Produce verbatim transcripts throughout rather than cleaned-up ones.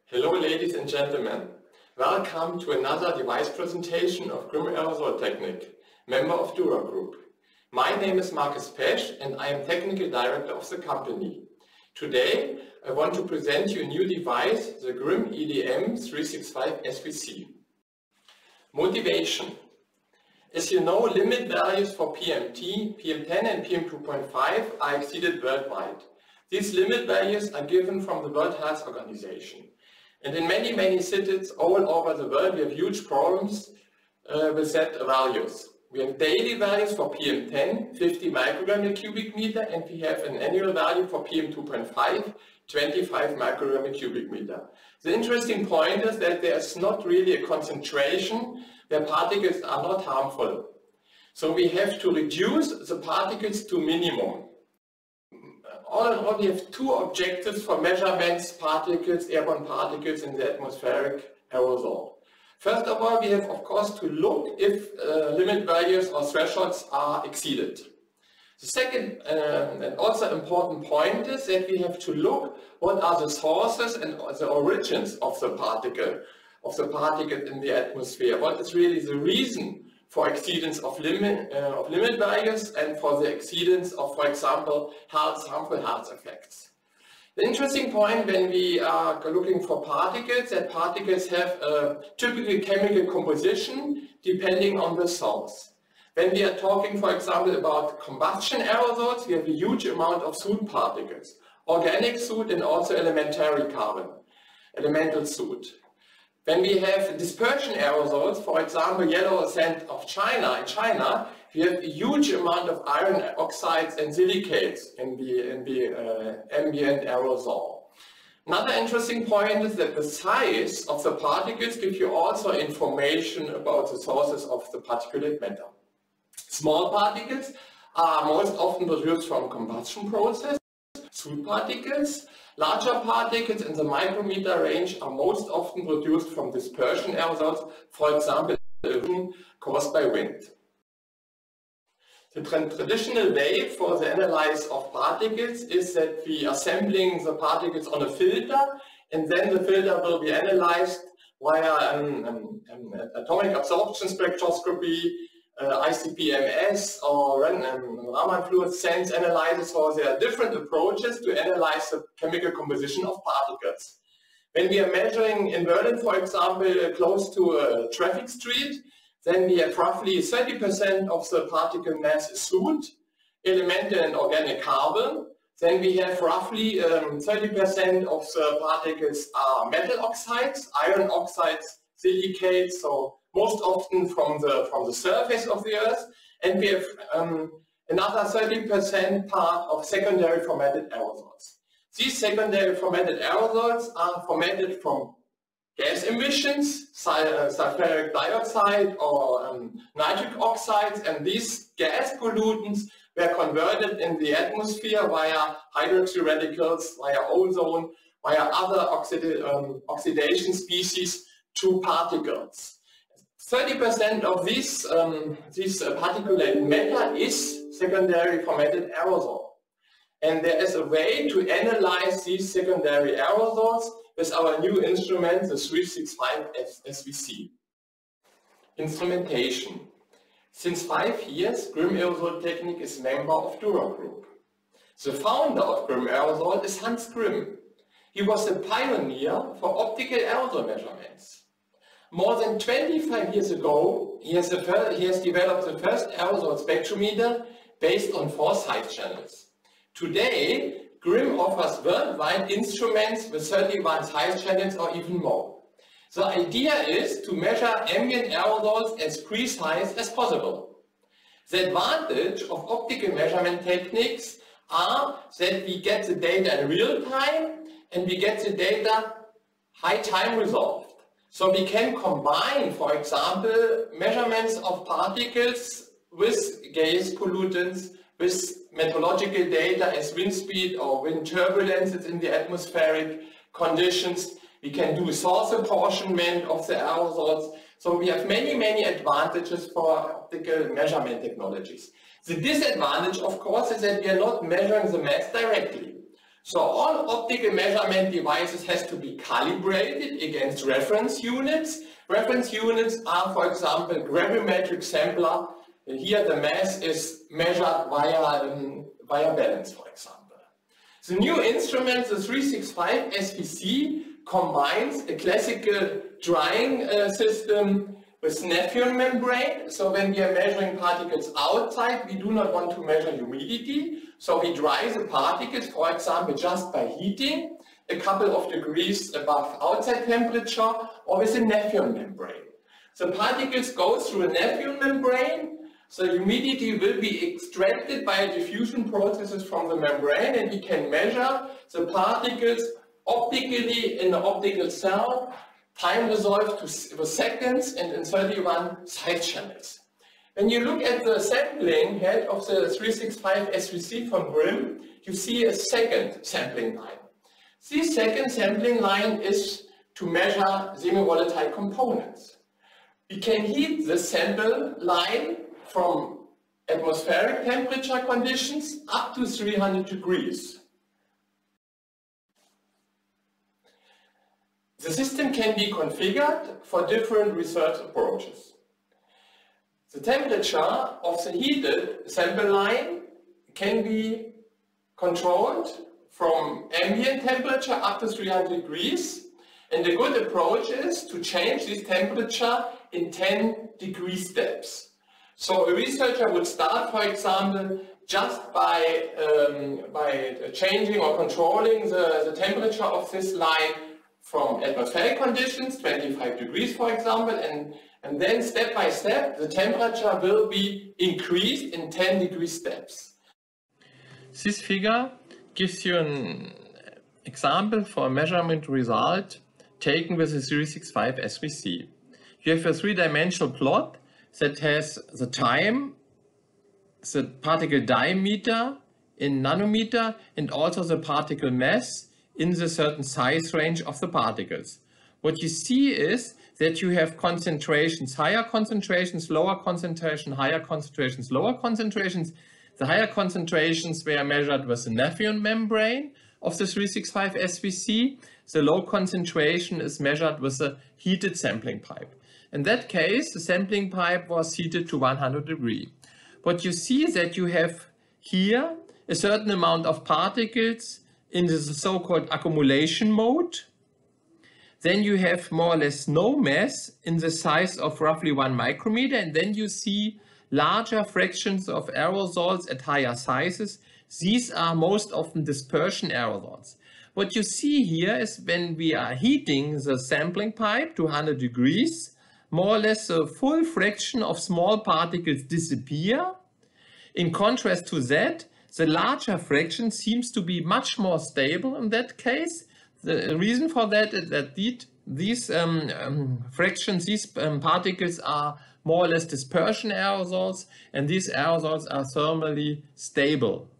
Hello ladies and gentlemen, welcome to another device presentation of Grimm Aerosol Technik, member of Dura Group. My name is Markus Pesch and I am Technical Director of the company. Today I want to present you a new device, the Grimm E D M three sixty-five S V C. Motivation. As you know, limit values for P M T, P M ten and P M two point five are exceeded worldwide. These limit values are given from the World Health Organization. And in many, many cities all over the world we have huge problems uh, with that values. We have daily values for P M ten, fifty microgram per cubic meter, and we have an annual value for P M two point five, twenty-five microgram per cubic meter. The interesting point is that there is not really a concentration where particles are not harmful. So we have to reduce the particles to minimum. All in all, we have two objectives for measurements, particles, airborne particles in the atmospheric aerosol. First of all, we have of course to look if uh, limit values or thresholds are exceeded. The second uh, and also important point is that we have to look what are the sources and the origins of the particle, of the particle in the atmosphere. What is really the reason for exceedance of limit, uh, of limit values and for the exceedance of, for example, health, harmful health effects. The interesting point when we are looking for particles, that particles have a typical chemical composition depending on the source. When we are talking, for example, about combustion aerosols, we have a huge amount of soot particles, organic soot and also elementary carbon, elemental soot. When we have dispersion aerosols, for example, yellow sand of China, in China, we have a huge amount of iron oxides and silicates in the, in the uh, ambient aerosol. Another interesting point is that the size of the particles gives you also information about the sources of the particulate matter. Small particles are most often produced from combustion process, soot particles. Larger particles in the micrometer range are most often produced from dispersion aerosols, for example, caused by wind. The traditional way for the analysis of particles is that we are sampling the particles on a filter, and then the filter will be analyzed via an, an, an atomic absorption spectroscopy, uh, I C P M S or um, Raman fluorescence analysis. So there are different approaches to analyze the chemical composition of particles. When we are measuring in Berlin, for example, close to a traffic street, then we have roughly thirty percent of the particle mass is soot, elemental and organic carbon. Then we have roughly thirty percent um, of the particles are metal oxides, iron oxides, silicates, so most often from the, from the surface of the Earth. And we have um, another thirty percent part of secondary formatted aerosols. These secondary formatted aerosols are formatted from gas emissions, sulfuric dioxide or um, nitric oxides, and these gas pollutants were converted in the atmosphere via hydroxy radicals, via ozone, via other oxida um, oxidation species to particles. thirty percent of this, um, this uh, particulate matter is secondary formatted aerosol. And there is a way to analyze these secondary aerosols with our new instrument, the three sixty-five S V C. Instrumentation. Since five years, Grimm Aerosol Technik is member of Dura Group. The founder of Grimm Aerosol is Hans Grimm. He was a pioneer for optical aerosol measurements. More than twenty-five years ago, he has, a, he has developed the first aerosol spectrometer based on four side channels. Today, Grimm offers worldwide instruments with thirty-one side channels or even more. The idea is to measure ambient aerosols as precise as possible. The advantage of optical measurement techniques are that we get the data in real time and we get the data high time resolved. So we can combine, for example, measurements of particles with gas pollutants, with meteorological data as wind speed or wind turbulences in the atmospheric conditions. We can do source apportionment of the aerosols. So we have many, many advantages for optical measurement technologies. The disadvantage, of course, is that we are not measuring the mass directly. So all optical measurement devices has to be calibrated against reference units. Reference units are, for example, gravimetric sampler. Here the mass is measured via, um, via balance, for example. The new instrument, the three sixty-five S V C, combines a classical drying uh, system with Nafion membrane. So when we are measuring particles outside, we do not want to measure humidity. So we dry the particles, for example, just by heating a couple of degrees above outside temperature, or with a Nafion membrane. The particles go through a Nafion membrane. The humidity will be extracted by diffusion processes from the membrane, and we can measure the particles optically in the optical cell, time resolved to seconds and in thirty-one side channels. When you look at the sampling head of the three sixty-five S V C from Grimm, you see a second sampling line. This second sampling line is to measure semi-volatile components. We can heat the sample line from atmospheric temperature conditions up to three hundred degrees. The system can be configured for different research approaches. The temperature of the heated sample line can be controlled from ambient temperature up to three hundred degrees, and a good approach is to change this temperature in ten degree steps. So a researcher would start, for example, just by, um, by changing or controlling the, the temperature of this line from atmospheric conditions, twenty-five degrees for example, and, and then step by step the temperature will be increased in ten degree steps. This figure gives you an example for a measurement result taken with the three sixty-five S V C. You have a three-dimensional plot that has the time, the particle diameter in nanometer, and also the particle mass in the certain size range of the particles. What you see is that you have concentrations, higher concentrations, lower concentration, higher concentrations, lower concentrations. The higher concentrations were measured with the Nafion membrane of the three sixty-five S V C. The low concentration is measured with a heated sampling pipe. In that case, the sampling pipe was heated to one hundred degrees. What you see is that you have here a certain amount of particles in the so-called accumulation mode. Then you have more or less no mass in the size of roughly one micrometer, and then you see larger fractions of aerosols at higher sizes. These are most often dispersion aerosols. What you see here is when we are heating the sampling pipe to one hundred degrees, more or less a full fraction of small particles disappear. In contrast to that, the larger fraction seems to be much more stable in that case. The reason for that is that these um, um, fractions, these um, particles are more or less dispersion aerosols, and these aerosols are thermally stable.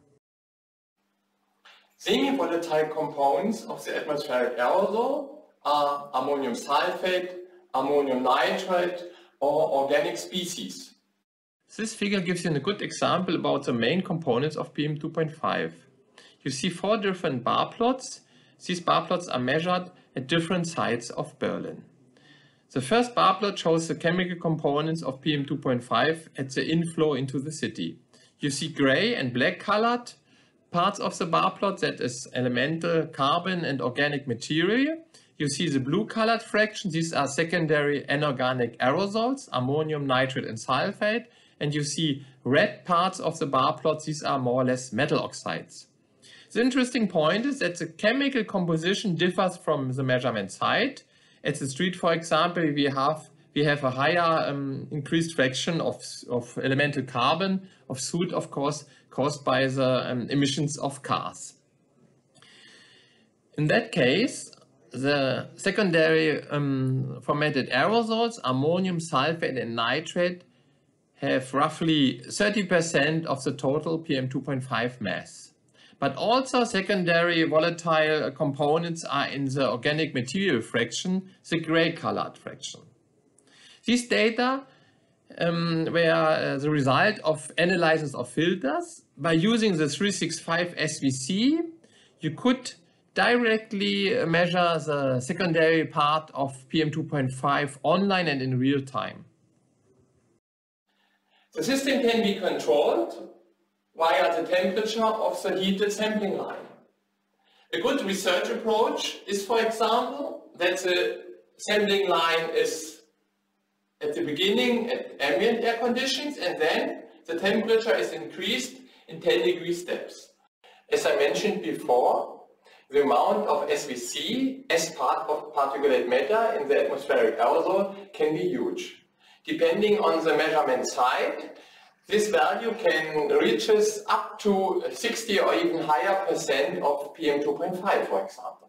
Semi-volatile components of the atmospheric aerosol are ammonium sulfate, ammonium nitrate, or organic species. This figure gives you a good example about the main components of P M two point five. You see four different bar plots. These bar plots are measured at different sites of Berlin. The first bar plot shows the chemical components of P M two point five at the inflow into the city. You see gray and black colored parts of the bar plot, that is elemental carbon and organic material. You see the blue colored fractions, these are secondary anorganic aerosols, ammonium nitrate and sulfate. And you see red parts of the bar plot, these are more or less metal oxides. The interesting point is that the chemical composition differs from the measurement site. At the street, for example, we have, we have a higher um, increased fraction of, of elemental carbon, of soot, of course, caused by the um, emissions of cars. In that case, the secondary um, formatted aerosols, ammonium sulfate and nitrate, have roughly thirty percent of the total P M two point five mass. But also secondary volatile components are in the organic material fraction, the gray colored fraction. These data um, were uh, the result of analysis of filters. By using the three sixty-five S V C, you could directly measure the secondary part of P M two point five online and in real time. The system can be controlled via the temperature of the heated sampling line. A good research approach is, for example, that the sampling line is at the beginning at ambient air conditions, and then the temperature is increased in ten degree steps. As I mentioned before, the amount of S V C as part of particulate matter in the atmospheric aerosol can be huge. Depending on the measurement site, this value can reach up to sixty or even higher percent of P M two point five, for example.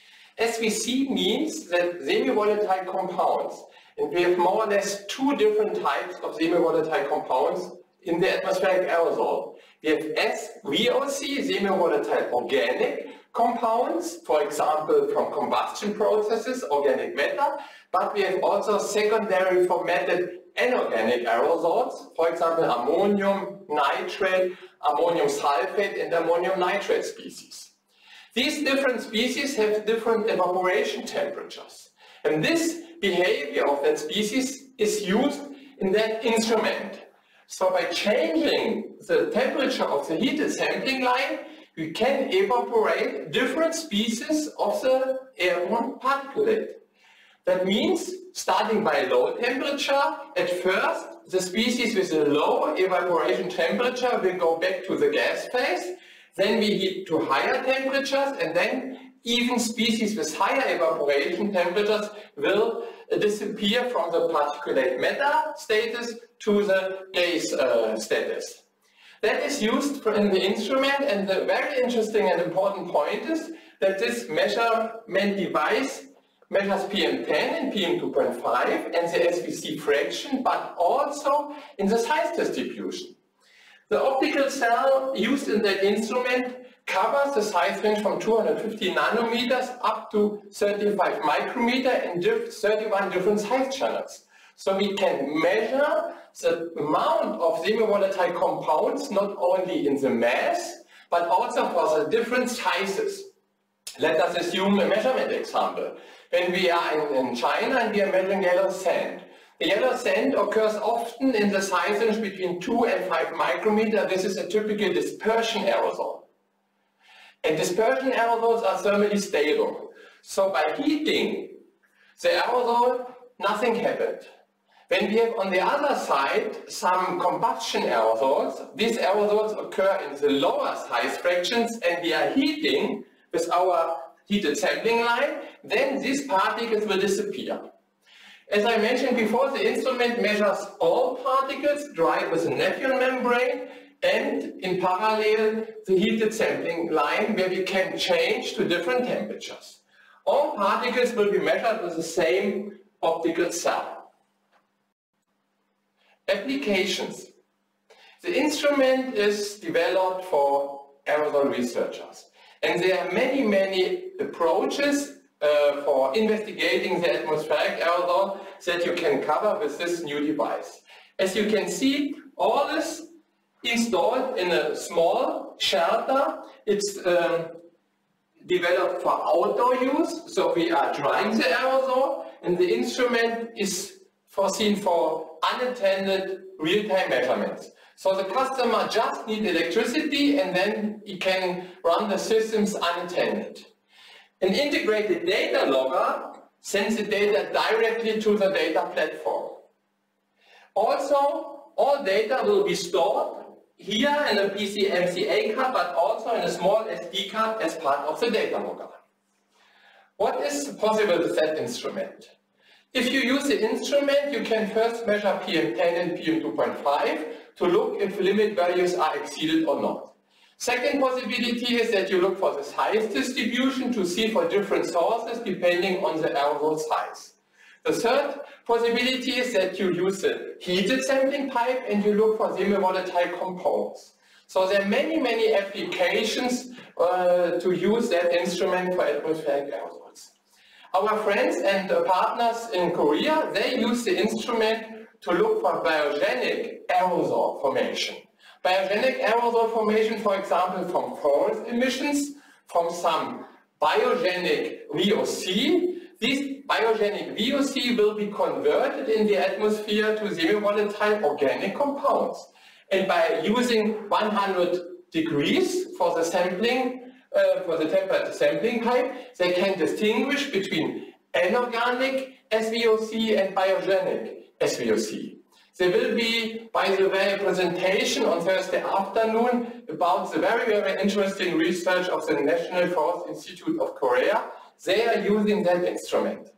S V C means that semi-volatile compounds, and we have more or less two different types of semi-volatile compounds in the atmospheric aerosol. We have S V O C, semi-volatile organic compounds, for example from combustion processes, organic matter, but we have also secondary formatted anorganic aerosols, for example ammonium nitrate, ammonium sulfate and ammonium nitrate species. These different species have different evaporation temperatures, and this behavior of that species is used in that instrument. So by changing the temperature of the heated sampling line, we can evaporate different species of the airborne particulate. That means, starting by low temperature, at first the species with a low evaporation temperature will go back to the gas phase, then we heat to higher temperatures, and then even species with higher evaporation temperatures will disappear from the particulate matter status to the gas uh, status. That is used for in the instrument, and the very interesting and important point is that this measurement device measures P M ten and P M two point five and the S V C fraction, but also in the size distribution. The optical cell used in that instrument covers the size range from two hundred fifty nanometers up to thirty-five micrometer in diff thirty-one different size channels. So we can measure the amount of semi-volatile compounds not only in the mass, but also for the different sizes. Let us assume a measurement example. When we are in, in China and we are measuring yellow sand. The yellow sand occurs often in the size range between two and five micrometer. This is a typical dispersion aerosol. And dispersion aerosols are thermally stable. So by heating the aerosol, nothing happened. When we have on the other side some combustion aerosols, these aerosols occur in the lower size fractions and we are heating with our heated sampling line, then these particles will disappear. As I mentioned before, the instrument measures all particles dry with a Nephron membrane and in parallel the heated sampling line where we can change to different temperatures. All particles will be measured with the same optical cell. Applications. The instrument is developed for aerosol researchers, and there are many, many approaches uh, for investigating the atmospheric aerosol that you can cover with this new device. As you can see, all is installed in a small shelter. It's um, developed for outdoor use, so we are drying the aerosol, and the instrument is foreseen for unattended real-time measurements. So the customer just needs electricity and then he can run the systems unattended. An integrated data logger sends the data directly to the data platform. Also, all data will be stored here in a P C M C A card, but also in a small S D card as part of the data logger. What is possible with that instrument? If you use the instrument, you can first measure P M ten and P M two point five to look if limit values are exceeded or not. Second possibility is that you look for the size distribution to see for different sources depending on the aerosol size. The third possibility is that you use the heated sampling pipe and you look for semi-volatile compounds. So there are many, many applications uh, to use that instrument for atmospheric aerosols. Our friends and uh, partners in Korea, they use the instrument to look for biogenic aerosol formation. Biogenic aerosol formation, for example, from forest emissions, from some biogenic V O C. This biogenic V O C will be converted in the atmosphere to semi-volatile organic compounds. And by using one hundred degrees for the sampling, uh, for the temperature sampling type, they can distinguish between anorganic S V O C and biogenic S V O C. There will be, by the way, a presentation on Thursday afternoon about the very, very interesting research of the National Forest Institute of Korea. They are using that instrument.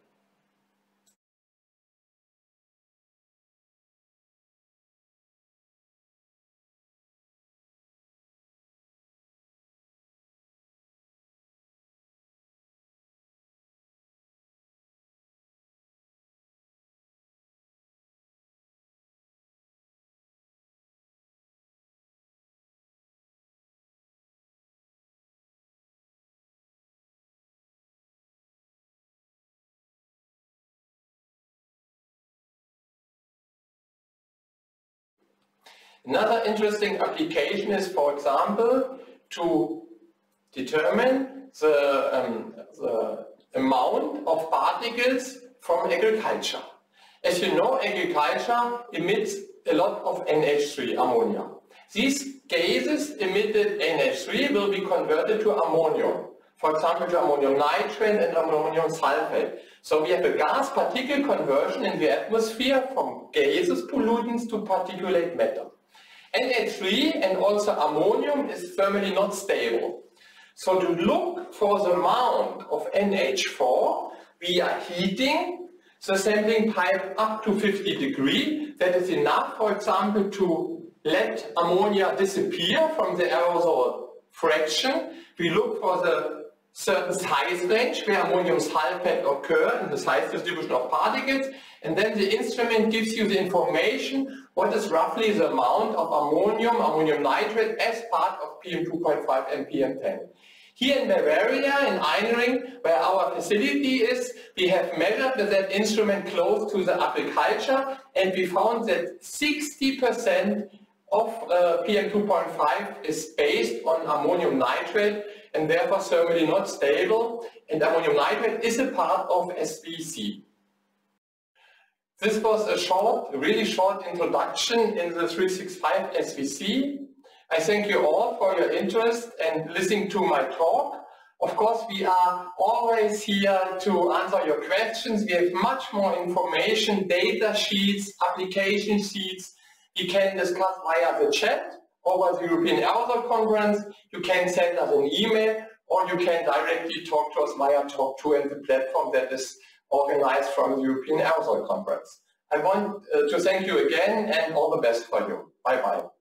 Another interesting application is, for example, to determine the, um, the amount of particles from agriculture. As you know, agriculture emits a lot of N H three, ammonia. These gases emitted N H three will be converted to ammonium. For example, to ammonium nitrate and ammonium sulfate. So we have a gas particle conversion in the atmosphere from gases, pollutants, to particulate matter. N H three and also ammonium is thermally not stable. So to look for the amount of N H four, we are heating the sampling pipe up to fifty degrees. That is enough, for example, to let ammonia disappear from the aerosol fraction. We look for the certain size range where ammonium sulfate occur in the size distribution of particles, and then the instrument gives you the information what is roughly the amount of ammonium, ammonium nitrate as part of P M two point five and P M ten. Here in Bavaria, in Einring, where our facility is, we have measured with that instrument close to the agriculture, and we found that sixty percent of uh, P M two point five is based on ammonium nitrate and therefore thermally not stable, and ammonium nitrate is a part of S V C. This was a short, really short introduction in the three sixty-five S V C. I thank you all for your interest and listening to my talk. Of course, we are always here to answer your questions. We have much more information, data sheets, application sheets. You can discuss via the chat over the European Aerosol Conference. You can send us an email, or you can directly talk to us via Talk to and the platform that is organized from the European Aerosol Conference. I want uh, to thank you again and all the best for you. Bye-bye.